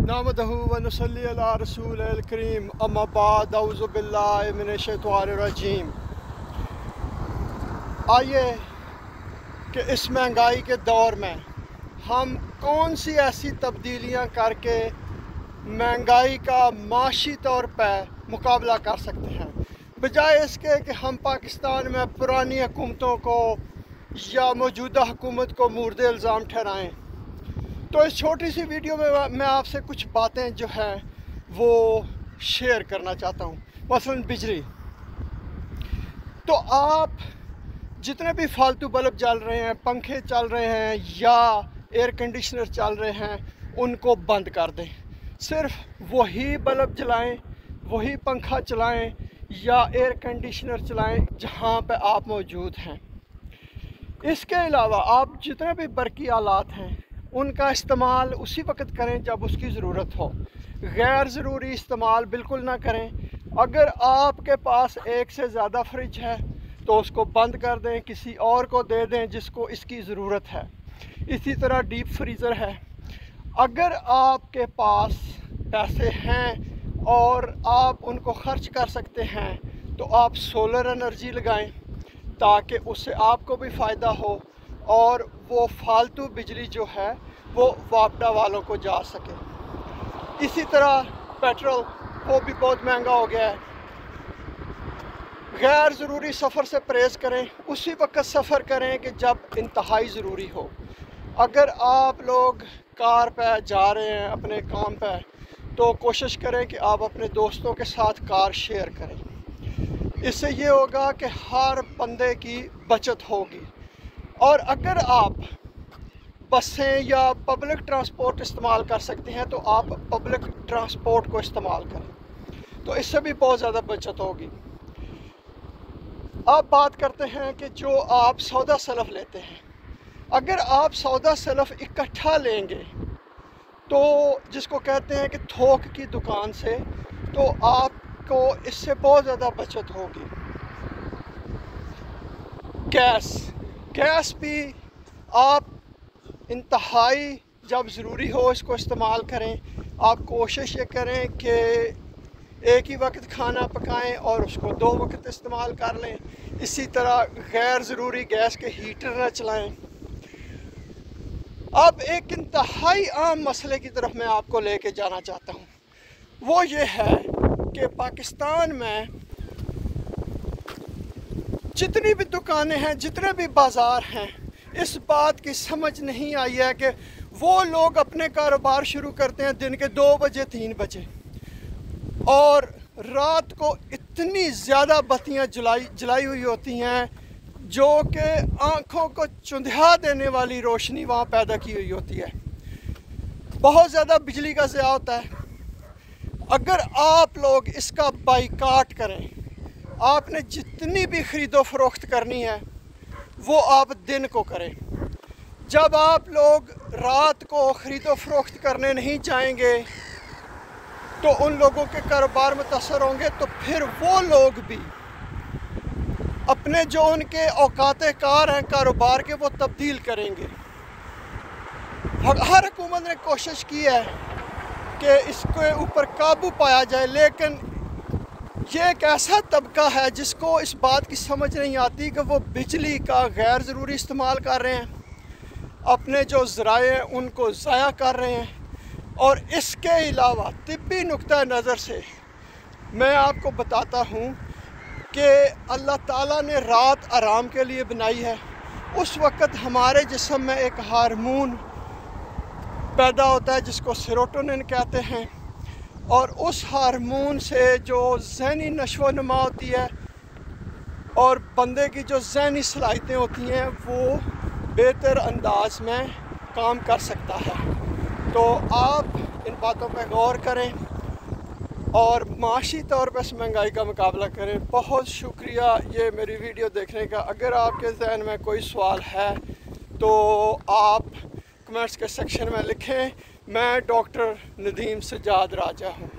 नहमदहु व नसल्ली अला रसूलिल करीम अम्मा बाद औज़ु बिल्लाहि मिनश शैतानिर रजीम। आइए कि इस महंगाई के दौर में हम कौन सी ऐसी तब्दीलियां करके महंगाई का माशी तौर पर मुकाबला कर सकते हैं, बजाय इसके कि हम पाकिस्तान में पुरानी हुकूमतों को या मौजूदा हुकूमत को मुर्द इल्ज़ाम ठहराएँ। तो इस छोटी सी वीडियो में मैं आपसे कुछ बातें जो हैं वो शेयर करना चाहता हूँ। मसलन बिजली, तो आप जितने भी फालतू बल्ब जल रहे हैं, पंखे चल रहे हैं या एयर कंडीशनर चल रहे हैं, उनको बंद कर दें। सिर्फ वही बल्ब जलाएं, वही पंखा चलाएं या एयर कंडीशनर चलाएं जहाँ पे आप मौजूद हैं। इसके अलावा आप जितने भी बरकी आलात हैं उनका इस्तेमाल उसी वक्त करें जब उसकी ज़रूरत हो। गैर ज़रूरी इस्तेमाल बिल्कुल ना करें। अगर आपके पास एक से ज़्यादा फ्रिज है तो उसको बंद कर दें, किसी और को दे दें जिसको इसकी ज़रूरत है। इसी तरह डीप फ्रीज़र है, अगर आपके पास पैसे हैं और आप उनको खर्च कर सकते हैं तो आप सोलर एनर्जी लगाएं ताकि उससे आपको भी फ़ायदा हो और वो फालतू बिजली जो है वो वापडा वालों को जा सके। इसी तरह पेट्रोल वो भी बहुत महंगा हो गया है। गैर ज़रूरी सफ़र से परहेज़ करें, उसी वक्त सफ़र करें कि जब इंतहाई ज़रूरी हो। अगर आप लोग कार पर जा रहे हैं अपने काम पर तो कोशिश करें कि आप अपने दोस्तों के साथ कार शेयर करें। इससे ये होगा कि हर बंदे की बचत होगी। और अगर आप बसें या पब्लिक ट्रांसपोर्ट इस्तेमाल कर सकते हैं तो आप पब्लिक ट्रांसपोर्ट को इस्तेमाल करें, तो इससे भी बहुत ज़्यादा बचत होगी। अब बात करते हैं कि जो आप सौदा सलफ लेते हैं, अगर आप सौदा सलफ इकट्ठा लेंगे तो जिसको कहते हैं कि थोक की दुकान से, तो आपको इससे बहुत ज़्यादा बचत होगी। गैस भी आप इंतहाई जब ज़रूरी हो इसको इस्तेमाल करें। आप कोशिश ये करें कि एक ही वक्त खाना पकाएं और उसको 2 वक्त इस्तेमाल कर लें। इसी तरह गैर ज़रूरी गैस के हीटर न चलाएं। अब एक इंतहाई आम मसले की तरफ मैं आपको लेके जाना चाहता हूँ। वो ये है कि पाकिस्तान में जितनी भी दुकानें हैं, जितने भी बाज़ार हैं, इस बात की समझ नहीं आई है कि वो लोग अपने कारोबार शुरू करते हैं दिन के 2 बजे 3 बजे और रात को इतनी ज़्यादा बत्तियां जलाई हुई होती हैं जो कि आँखों को चुंधिया देने वाली रोशनी वहाँ पैदा की हुई होती है। बहुत ज़्यादा बिजली का ज़ाया होता है। अगर आप लोग इसका बाइकाट करें, आपने जितनी भी ख़रीदो फरोख्त करनी है वो आप दिन को करें। जब आप लोग रात को ख़रीदो फरोख्त करने नहीं जाएंगे तो उन लोगों के कारोबार मुतासर होंगे, तो फिर वो लोग भी अपने जो उनके औकाते कार हैं कारोबार के, वो तब्दील करेंगे। हर हुकूमत ने कोशिश की है कि इसके ऊपर काबू पाया जाए, लेकिन ये एक ऐसा तबका है जिसको इस बात की समझ नहीं आती कि वो बिजली का गैर ज़रूरी इस्तेमाल कर रहे हैं, अपने जो ज़राए हैं उनको ज़ाया कर रहे हैं। और इसके अलावा तिब्बी नुक्ता नज़र से मैं आपको बताता हूँ कि अल्लाह ताला ने रात आराम के लिए बनाई है। उस वक़्त हमारे जिस्म में एक हार्मोन पैदा होता है जिसको सेरोटोनिन कहते हैं, और उस हार्मोन से जो ज़हनी नशो नुमा होती है और बंदे की जो ज़हनी सलाहियतें होती हैं वो बेहतर अंदाज में काम कर सकता है। तो आप इन बातों पर गौर करें और माशी तौर पर इस महंगाई का मुकाबला करें। बहुत शुक्रिया ये मेरी वीडियो देखने का। अगर आपके जहन में कोई सवाल है तो आप कमेंट्स के सेक्शन में लिखें। मैं डॉक्टर नदीम सजाद राजा हूँ।